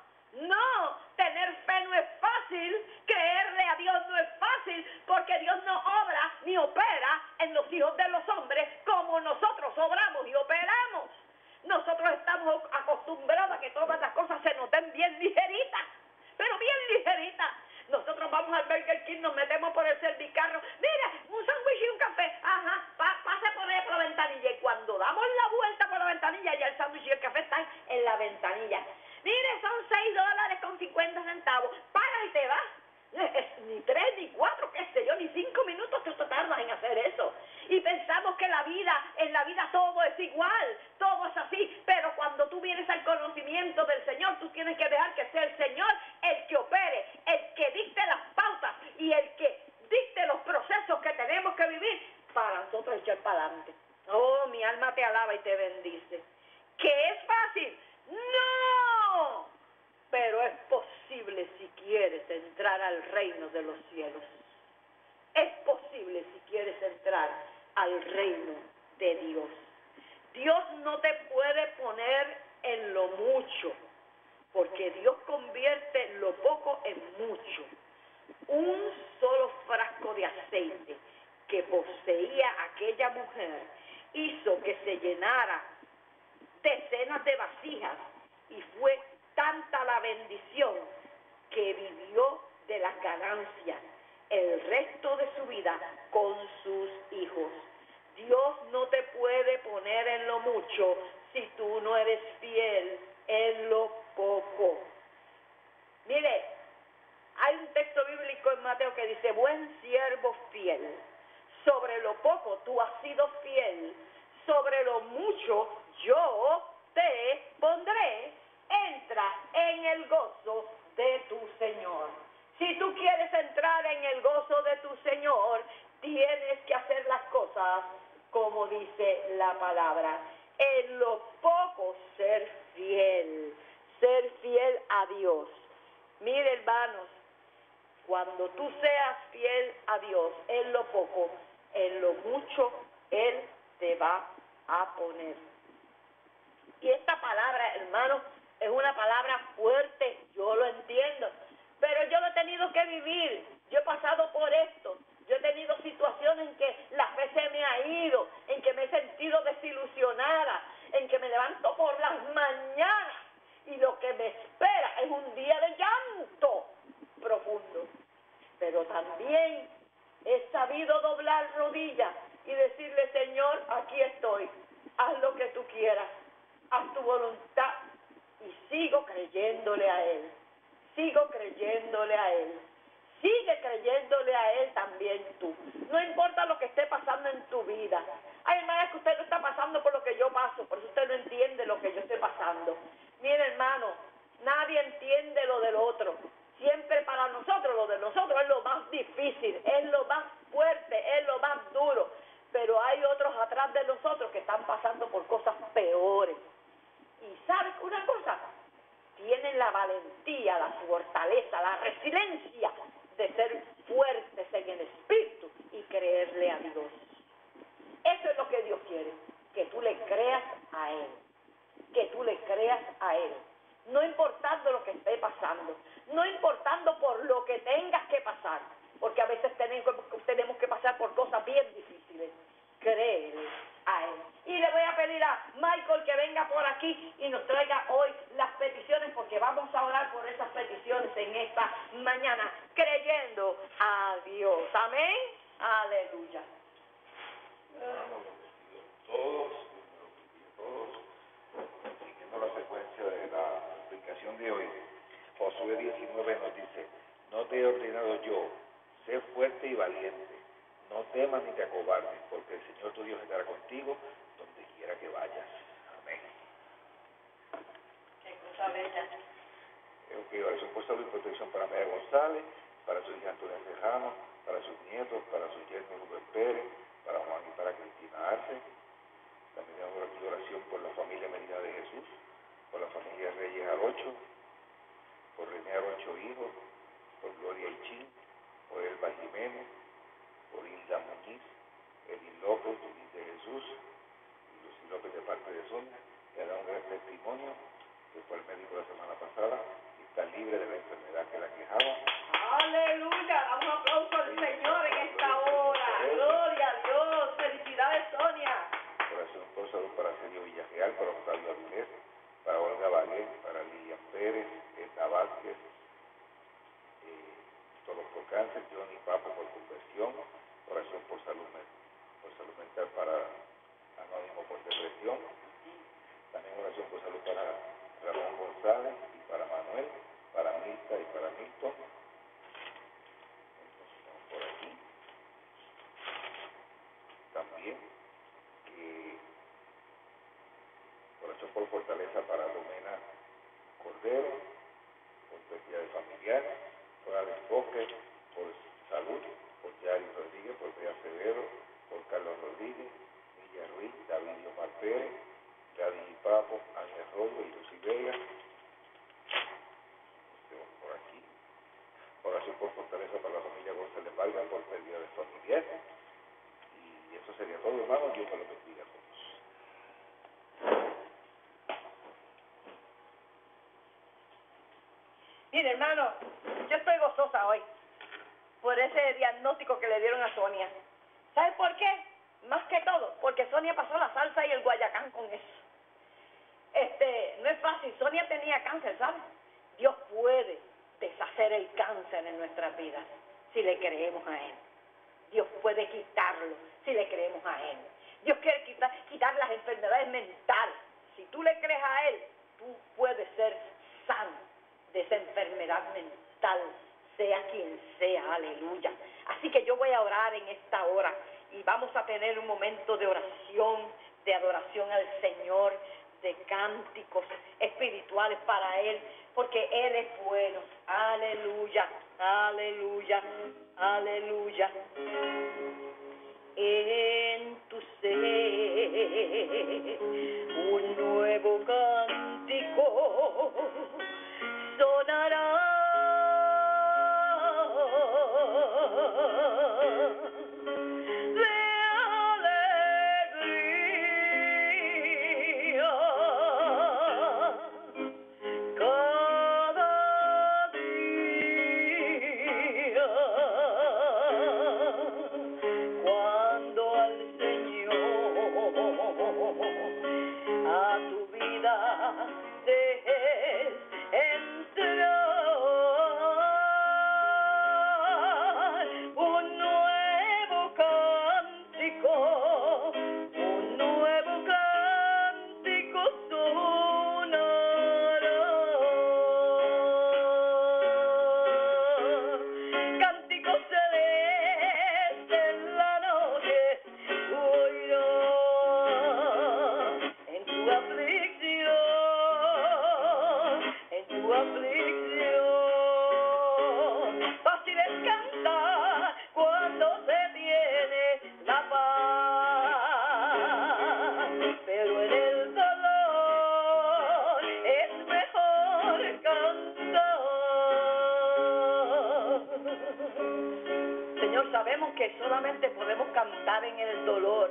no. Tener fe no es fácil. Creerle a Dios no es fácil, porque Dios no obra ni opera en los hijos de los hombres como nosotros obramos y operamos. Nosotros estamos acostumbrados a que todas las cosas se nos den bien ligeritas, pero bien ligeritas. Nosotros vamos al Burger King, nos metemos por el servicarro, mira, un sándwich y un café, ajá, pa, pase por ahí por la ventanilla, y cuando damos la vuelta por la ventanilla, ya el sándwich y el café están en la ventanilla. Mire, son seis dólares con cincuenta centavos, paga y te vas. Es, ni tres, ni cuatro, qué sé yo, ni cinco minutos que tú tardas en hacer eso. Y pensamos que la vida, en la vida todo es igual, todo es así, pero cuando tú vienes al conocimiento del Señor, tú tienes que dejar que sea el Señor el que opere, el que dicte las pautas y el que dicte los procesos que tenemos que vivir para nosotros echar para adelante. Oh, mi alma te alaba y te bendice. ¿Que es fácil? ¡No! al reino de los cielos. Es posible si quieres entrar al reino de Dios. Dios no te puede poner en lo mucho, porque Dios convierte lo poco en mucho. Un solo frasco de aceite que poseía aquella mujer hizo que se llenara decenas de vasijas, y fue tanta la bendición que vivió de las ganancias el resto de su vida con sus hijos. Dios no te puede poner en lo mucho si tú no eres fiel en lo poco. Mire, hay un texto bíblico en Mateo que dice: buen siervo fiel, sobre lo poco tú has sido fiel, sobre lo mucho yo te pondré, entra en el gozo de tu Señor. Si tú quieres entrar en el gozo de tu Señor, tienes que hacer las cosas como dice la palabra. En lo poco ser fiel, ser fiel a Dios. Mire, hermanos, cuando tú seas fiel a Dios en lo poco, en lo mucho Él te va a poner. Y esta palabra, hermanos, es una palabra fuerte, yo lo entiendo, pero yo lo he tenido que vivir. Yo he pasado por esto, yo he tenido situaciones en que la fe se me ha ido, en que me he sentido desilusionada, en que me levanto por las mañanas y lo que me espera es un día de llanto profundo. Pero también he sabido doblar rodillas y decirle: Señor, aquí estoy, haz lo que tú quieras, haz tu voluntad. Y sigo creyéndole a Él, sigo creyéndole a Él. Sigue creyéndole a Él también tú. No importa lo que esté pasando en tu vida. Hay hermanas que usted no está pasando por lo que yo paso, por eso usted no entiende lo que yo estoy pasando. Mire, hermano, nadie entiende lo del otro. Siempre para nosotros, lo de nosotros es lo más difícil, es lo más fuerte, es lo más duro. Pero hay otros atrás de nosotros que están pasando por cosas peores. Y ¿sabes una cosa? Tienen la valentía, la fortaleza, la resiliencia de ser fuertes en el espíritu y creerle a Dios. Eso es lo que Dios quiere, que tú le creas a Él, que tú le creas a Él. No importando lo que esté pasando, no importando por lo que tengas que pasar, porque a veces tenemos, tenemos que pasar por cosas bien difíciles. Créele a Él. Y le voy a pedir a Michael que venga por aquí y nos traiga hoy las peticiones, porque vamos a orar por esas peticiones en esta mañana, creyendo a Dios. Amén. Aleluya. Todos, todos, siguiendo la secuencia de la explicación de hoy, Josué diecinueve nos dice: no te he ordenado yo, sé fuerte y valiente. No temas ni te acobardes, porque el Señor tu Dios estará contigo donde quiera que vayas. Amén. Qué cosa bella. Ok, oración por salud y protección para María González, para su hija Antonia Tejano, para sus nietos, para su yerno Rubén Pérez, para Juan y para Cristina Arce. También tenemos aquí oración por la familia Medina de Jesús, por la familia Reyes Arocho, por René Arocho Hijo, por Gloria Ichín, por Elba Jiménez, por Hilda Muñiz, Edith López, Luis de Jesús, y Lucy López de parte de Sonia, que da un gran testimonio, que fue el médico la semana pasada y está libre de la enfermedad que la quejaba. Aleluya, damos un aplauso al Señor en esta hora. Gloria a Dios, felicidades Sonia. Oración por salud para Sergio Villareal, para Octavio Avilés, para Olga Vaguer, para Lilian Pérez, Edna Vázquez, eh, todos por cáncer, Johnny Papo por conversión, oración por salud, por salud mental para Anónimo por depresión, también oración por salud para Ramón González y para Manuel, para Mirta y para Milton. Entonces vamos por aquí. También eh, oración por fortaleza para Domena Cordero, por pérdida de familiar, por Alex Bosque, por salud, por Yari Rodríguez, por Bea Acevedo, por Carlos Rodríguez, Milla Ruiz, David Omar Pérez, Gadi Papo, Ángel Rollo y Lucy Vega. Por aquí. Oración por Mire, hermano, yo estoy gozosa hoy por ese diagnóstico que le dieron a Sonia. ¿Sabe por qué? Más que todo, porque Sonia pasó la salsa y el guayacán con eso. Este, no es fácil. Sonia tenía cáncer, ¿sabes? Dios puede deshacer el cáncer en nuestras vidas si le creemos a Él. Dios puede quitarlo si le creemos a Él. Dios quiere quitar, quitar las enfermedades mentales. Si tú le crees a Él, tú puedes ser sano de esa enfermedad mental, sea quien sea, aleluya. Así que yo voy a orar en esta hora y vamos a tener un momento de oración, de adoración al Señor, de cánticos espirituales para Él, porque Él es bueno, aleluya, aleluya, aleluya. En tu ser un nuevo cántico sonará. Sabemos que solamente podemos cantar en el dolor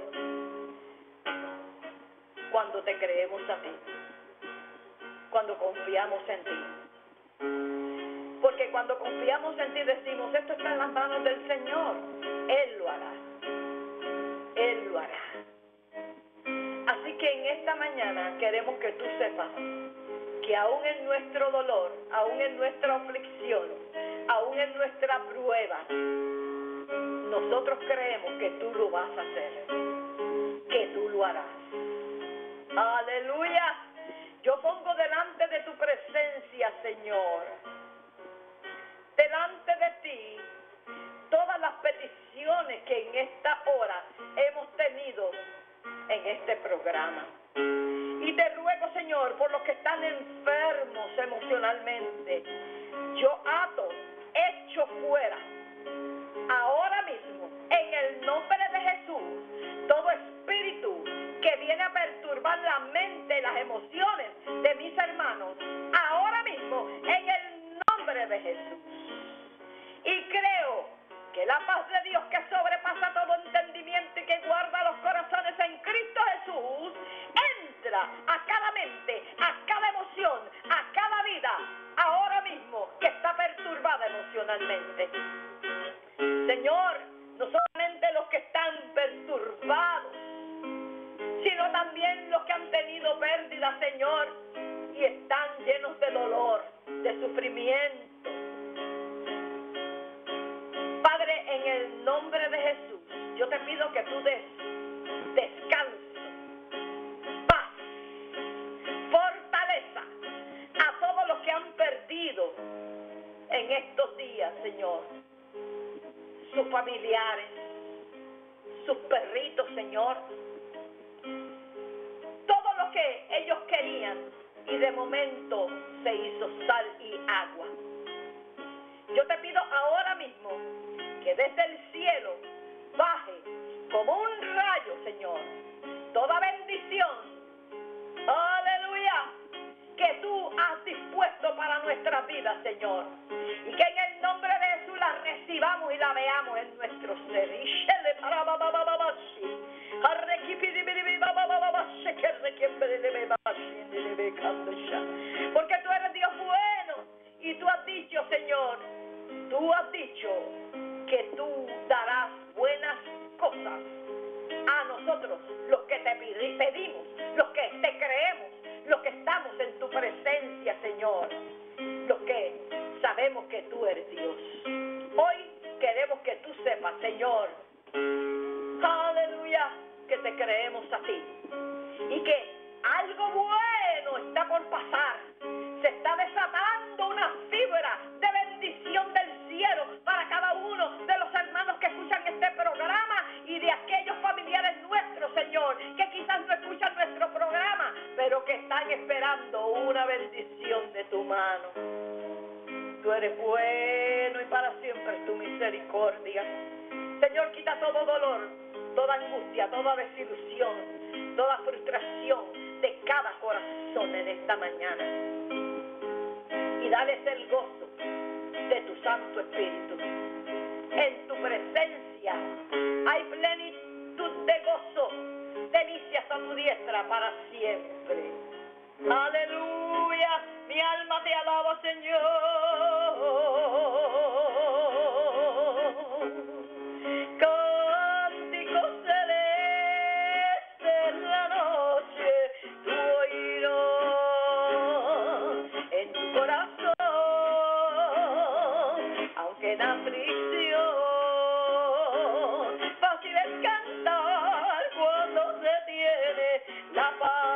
cuando te creemos a ti, cuando confiamos en ti. Porque cuando confiamos en ti decimos, esto está en las manos del Señor, Él lo hará, Él lo hará. Así que en esta mañana queremos que tú sepas que aún en nuestro dolor, aún en nuestra aflicción, aún en nuestra prueba, nosotros creemos que tú lo vas a hacer, que tú lo harás. Aleluya. Yo pongo delante de tu presencia, Señor, delante de ti, todas las peticiones que en esta hora hemos tenido en este programa. Y te ruego, Señor, por los que están enfermos emocionalmente, yo ato, echo fuera, ahora mismo, en el nombre de Jesús, todo espíritu que viene a perturbar la mente y las emociones de mis hermanos, ahora mismo, en el nombre de Jesús. Y creo que la paz de Dios que sobrepasa todo entendimiento y que guarda los corazones en Cristo Jesús, entra a cada mente, a cada emoción, a cada vida, ahora mismo que está perturbada emocionalmente. Señor, no solamente los que están perturbados, sino también los que han tenido pérdida, Señor, y están llenos de dolor, de sufrimiento. Padre, en el nombre de Jesús, yo te pido que tú des descanso, paz, fortaleza a todos los que han perdido en estos días, Señor, sus familiares, sus perritos, Señor, todo lo que ellos querían y de momento se hizo sal y agua. Yo te pido ahora mismo que desde el cielo baje como un rayo, Señor, toda bendición, aleluya, que tú has dispuesto para nuestra vida, Señor, y que en el nombre de Jesús la recibamos y la veamos en nuestro ser. Porque tú eres Dios bueno y tú has dicho tú has dicho que tú darás buenas cosas a nosotros, los que te pedimos, los que te creemos, los que estamos en tu presencia, Señor, los que sabemos que tú eres Dios. Hoy queremos que tú sepas, Señor, aleluya, que te creemos a ti y que algo bueno está por pasar. Se está desatando una fibra de bendición del cielo para cada uno de los hermanos que escuchan este programa y de aquellos familiares nuestros, Señor, que quizás no escuchan nuestro programa, pero que están esperando una bendición de tu mano. Tú eres bueno y para siempre es tu misericordia. Señor, quita todo dolor, toda angustia, toda desilusión, toda frustración de cada corazón en esta mañana. Y dales el gozo de tu Santo Espíritu. En tu presencia hay plenitud de gozo, delicias a tu diestra para siempre. Aleluya, mi alma te alaba, Señor. Cántico celeste en la noche, tu oído en tu corazón, aunque en aflicción, fácil es cantar cuando se tiene la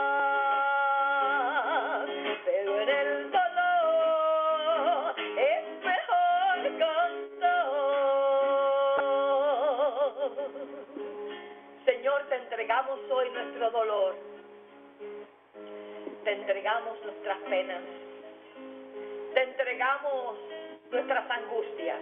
paz, pero en el dolor es mejor cantar. Señor, te entregamos hoy nuestro dolor, te entregamos nuestras penas, te entregamos nuestras angustias.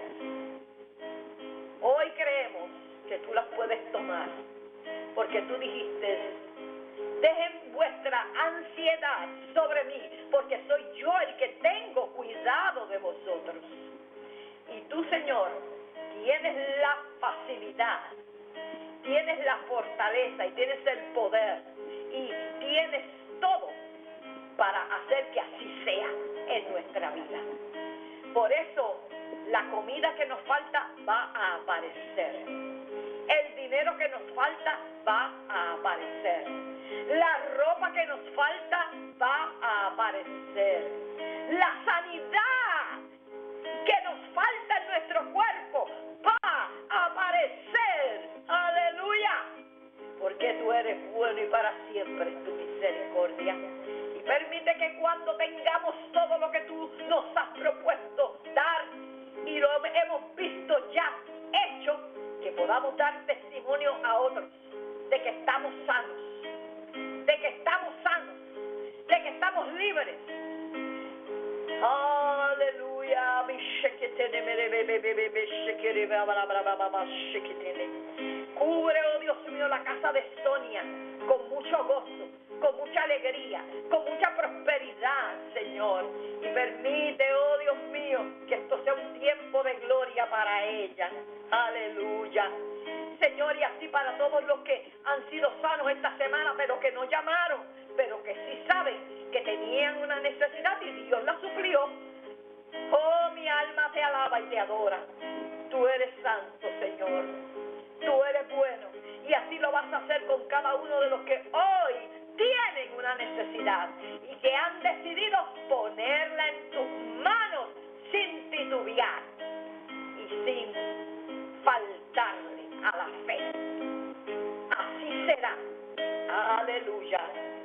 Hoy creemos que tú las puedes tomar, porque tú dijiste: dejen vuestra ansiedad sobre mí, porque soy yo el que tengo cuidado de vosotros. Y tú, Señor, tienes la facilidad, tienes la fortaleza y tienes el poder y tienes todo para hacer que así sea en nuestra vida. Por eso la comida que nos falta va a aparecer, el dinero que nos falta va a aparecer, la ropa que nos falta va a aparecer, la sanidad que nos falta en nuestro cuerpo va a aparecer. Aleluya, porque tú eres bueno y para siempre es tu misericordia. Y permite que cuando tengamos todo lo que tú nos has propuesto dar y lo hemos visto ya hecho, que podamos dar testimonio a otros de que estamos sanos, de que estamos sanos, de que estamos libres. Aleluya. Cubre, oh Dios mío, la casa de Sonia con mucho gozo, con mucha alegría, con mucha prosperidad, Señor. Y permite, oh Dios mío, que esto sea un tiempo de gloria para ella. Aleluya. Señor, y así para todos los que han sido sanos esta semana, pero que no llamaron, pero que sí saben que tenían una necesidad y Dios la suplió. Oh, mi alma te alaba y te adora. Tú eres santo, Señor. Tú eres bueno. Y así lo vas a hacer con cada uno de los que hoy tienen una necesidad y que han decidido ponerla en tus manos sin titubear y sin faltarle a la fe. Así será. Aleluya.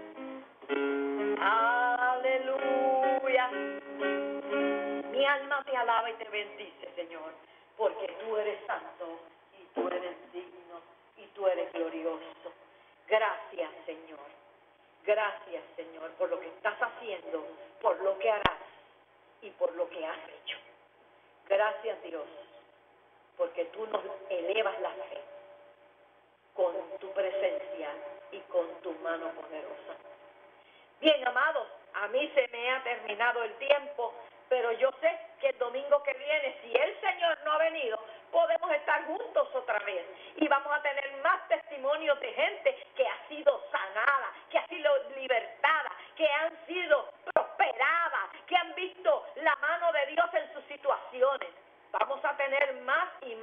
Aleluya. Mi alma te alaba y te bendice, Señor, porque tú eres santo y tú eres digno y tú eres glorioso. Gracias, Señor. Gracias, Señor, por lo que estás haciendo, por lo que harás y por lo que has hecho. Gracias, Dios, porque tú nos elevas la fe con tu presencia y con tu mano poderosa. Bien, amados, a mí se me ha terminado el tiempo, pero yo sé que el domingo que viene, si el Señor no ha venido, podemos estar juntos otra vez y vamos a tener más testimonios de gente que ha sido sanada, que ha sido libertada, que han sido prosperadas, que han visto la mano de Dios en sus situaciones. Vamos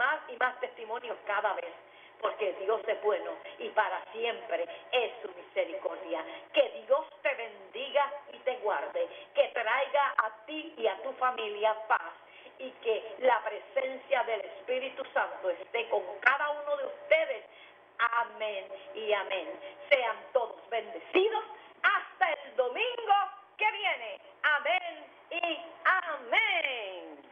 más y más testimonios cada vez, porque Dios es bueno y para siempre es su misericordia. Que Dios te bendiga y te guarde, que traiga a ti y a tu familia paz, y que la presencia del Espíritu Santo esté con cada uno de ustedes. Amén y amén. Sean todos bendecidos hasta el domingo que viene. Amén y amén.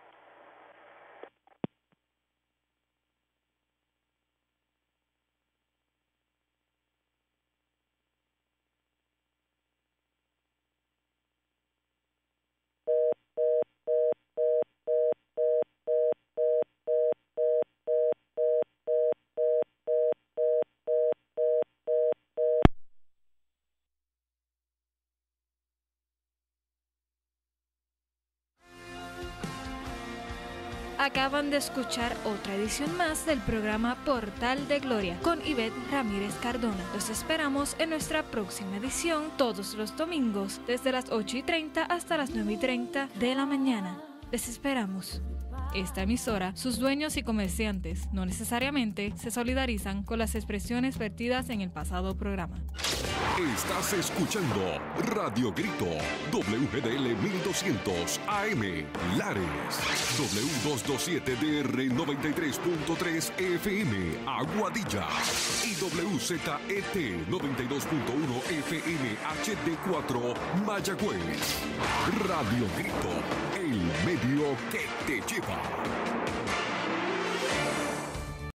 Acaban de escuchar otra edición más del programa Portal de Gloria con Ivette Ramírez Cardona. Los esperamos en nuestra próxima edición todos los domingos desde las ocho y treinta hasta las nueve y treinta de la mañana. Les esperamos. Esta emisora, sus dueños y comerciantes no necesariamente se solidarizan con las expresiones vertidas en el pasado programa. Estás escuchando Radio Grito, W G D L mil doscientos A M, Lares, W doscientos veintisiete D R noventa y tres punto tres F M, Aguadilla, y W Z E T noventa y dos punto uno F M H D cuatro, Mayagüez. Radio Grito, el medio que te lleva.